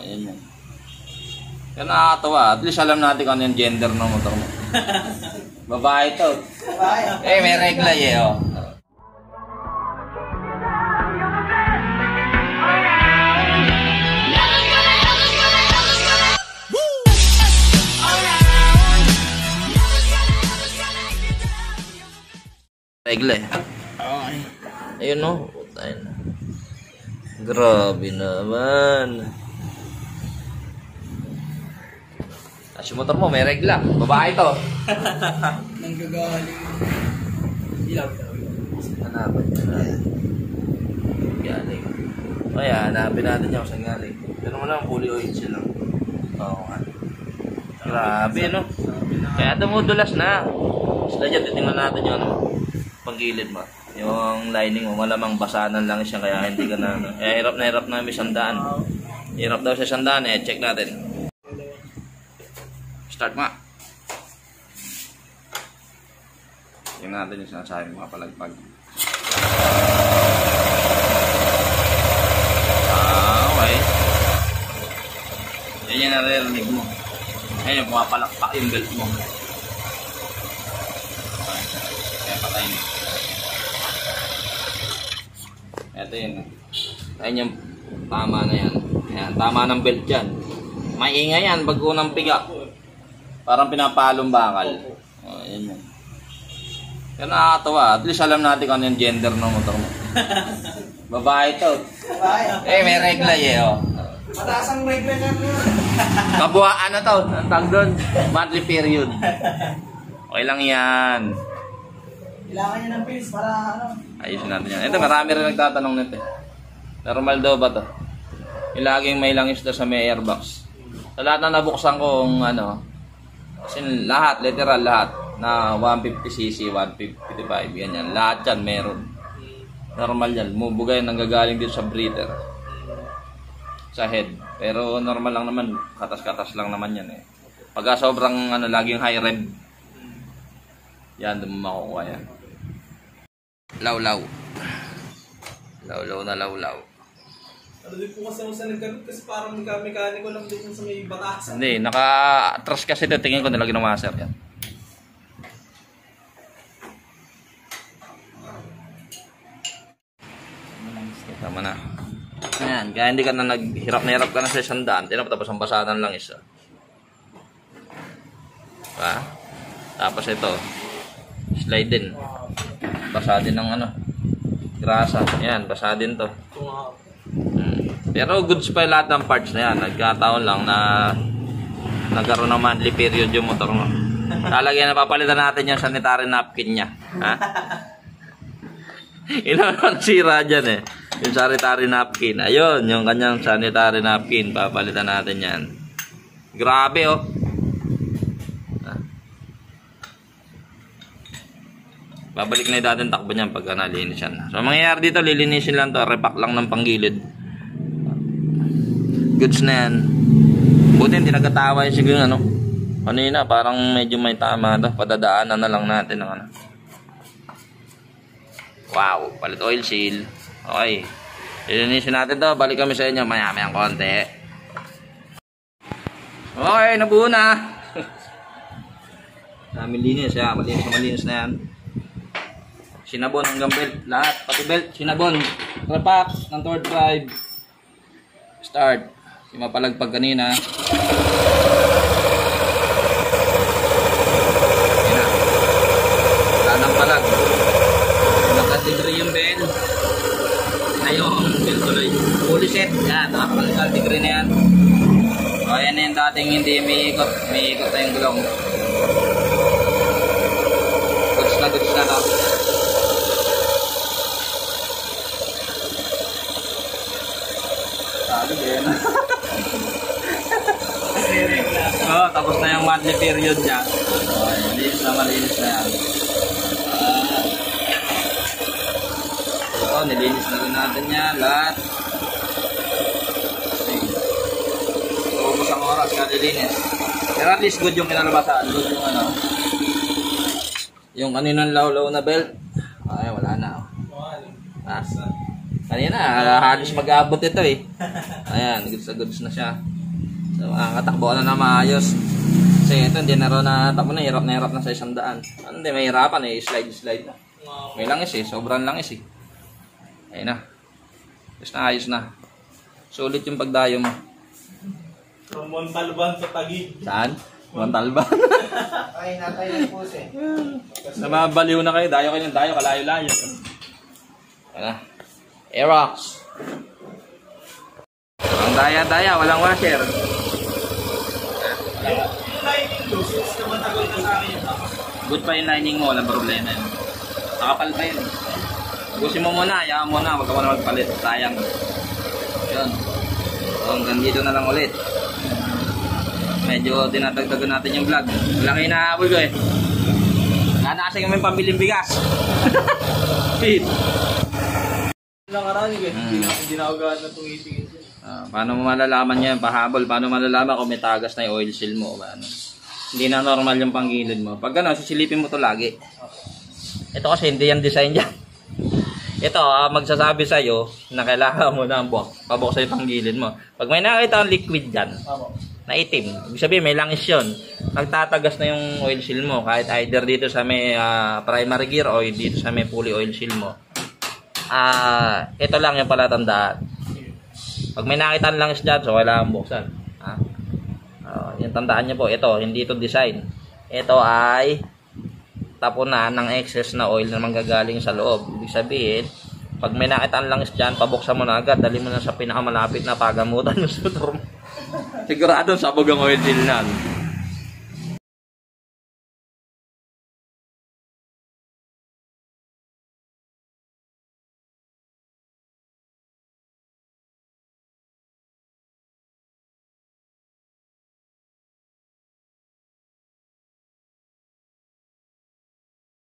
Ayan yan. Kaya nakakatawa. At least alam natin kung ano yung gender ng motor mo. Babae to. Eh, may regla eh, oh. Regla eh. Okay. Ayun no. Ayun. Grabe naman. As yung motor mo, may regla. Babae to. Nanggagaling. Ilaw. Hanapin niya. Galing. Kaya, hanapin natin niya kung saan galing. Pero mo lang, fully oil siya lang. Oo nga. Grabe, no? Kaya dumudulas na. Sila dyan, titingnan natin yung ano, panggilid mo. Yung lining mo, malamang basanan lang siya kaya hindi ka na. Kaya hirap na may sandaan. Hirap daw sa sandaan eh. Check natin. Start mo. Tingnan natin yung sinasabi mga palagpag. Okay. Yan yung naririnig mo. Yan yung pumapalakpak yung belt mo. Okay. Kaya patayin. Ito yun. Ayan yung tama na yan. Ayan, tama ng belt dyan. Maingay yan pag unang piga. Parang pinapalong bakal. Oh, ayan yan. Kaya nakakatawa. At least alam natin kung ano yung gender ng motor mo. Babae to. Eh, may regla eh, oh. Mataas ang regla niya. Kabuhaan na to. Ang tag doon. Monthly period. Okay lang yan. Kailangan niya ng pills para ano. Ayusin natin yan. Ito, marami rin nagtatanong nito. Normal daw ba to? Yung laging may langis daw sa may airbox. Sa lahat na nabuksan kong ano, kasi lahat, literal lahat, na 150cc, 155, ganyan. Lahat yan meron. Normal yan. Mubugay nanggagaling dito sa breather. Sa head. Pero normal lang naman. Katas-katas lang naman yan eh. Pagka sobrang ano, laging high rev, yan, doon mo makukuha yan. Law-law. Law-law na law-law. Ano din po kasi ako sa naggamit kasi parang mekaniko lang din sa may batasan. Hindi, naka-atras kasi ito. Tingin ko nilagyan ng master yan. Tama na. Ayan, kaya hindi ka na naghirap na hirap ka na sa sandaan. Tapos ang basahan lang isa. Diba? Tapos ito. Slide din. Basa din ng ano. Grasa. Ayan, basa din to. Pero goods pa yung lahat ng parts na yan. Nagkataon lang na nagkaroon ng monthly period yung motor mo. Talagyan na papalitan natin yung sanitary napkin niya. Ha? Ilan sira dyan eh. Yung sanitary napkin. Ayun, yung kanyang sanitary napkin. Papalitan natin yan. Grabe oh. Babalik na yung dating takbo niyan pagka nalinis yan. So mangyayari dito, lilinisin lang to. Repack lang ng panggilid. Goods na yan. Buti hindi nagkatawa yung siguro ano. Kanina parang medyo may tama to. Padadaanan na lang natin ng ano. Wow, palit oil seal. Okay. Lilinisin natin to. Balik kami sa inyo maya-mayang konti. Okay, nabuo na. Daming linis ya. Malinis na yan. Sinabon hanggang belt. Lahat. Pati belt. Sinabon. Repack ng third drive. Start. Yung mapalagpag kanina. Ayan na. Wala nang palag. Naka-degree yung bell. Ayun. Bell tuloy. Fully set. Yan. Naka-degree na yan. O, ayan na yung dating hindi umiikot. Umiikot na yung gulong. Goods na to. Sabi din. Oh, tapos na yung monthly period niya. Oh, malinis na yan. Ito, nilinis na rin natin yan lahat. So, isang oras ka nilinis. Pero at least good yung kinalabasan. Good yung ano. Yung kaninang law-law na belt. Ay, wala na. Kanina, halos mag-abot ito eh. Ayan, goods na siya. So, makakatakbo na maayos. Kasi ito, hindi na rin natakbo na. Hirap na sa 100. Hindi, may hirapan eh. Slide na. May langis eh. Sobrang langis eh. Ayun na. Ayos na. Sulit yung pagdayo mo. From Montalban sa Taguig. Saan? Montalban. Ay, natay ng puso eh. Namabaliw na kayo. Dayo kayo ng dayo. Kalayo-layo. Ayun na. Aerox. Ang daya-daya. Walang washer. Yung lining ko, since na matagal na sa akin yung tapos. Good pa yung lining mo. Walang problema yun. Nakapal pa yun. Gusin mo muna. Hayaan mo na. Huwag ako na magpalit. Sayang. Yun. So, hanggang dito na lang ulit. Medyo dinadagdagan natin yung vlog. Malaki na habol ko eh. Wala na kasi kami pambiling bigas. Pete. Nakaraan eh. Hindi na ako gano'n na tumitingin siya. Paano mo malalaman yan? Pahabol. Paano malalaman kung may tagas na yung oil seal mo? Ano? Hindi na normal yung panggilid mo. Pag gano'n, sisilipin mo to lagi. Ito kasi hindi yan design dyan. Ito, magsasabi sa'yo na kailangan mo na pabuksan yung panggilid mo. Pag may nakita ang liquid dyan, na itim, ibig sabihin may langis yun. Nagtatagas na yung oil seal mo. Kahit either dito sa may primary gear o dito sa may pulley oil seal mo. Ito lang yung palatandaan. Pag may nakita ang langis dyan, so kailangan buksan. Yung tandaan nyo po, ito, hindi ito design. Ito ay tapunan ng excess na oil na manggagaling sa loob. Ibig sabihin, pag may nakita ang langis dyan, pabuksan mo na agad, dali mo na sa pinakamalapit na pagamutan ng motor mo. Sigurado sabog ang oil seal na.